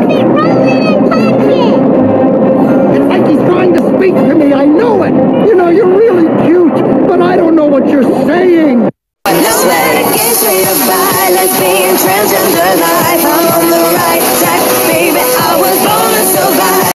It's like he's trying to speak to me, I know it. You know, you're really cute, but I don't know what you're saying. No matter gay, straight or bi, lesbian, transgender life.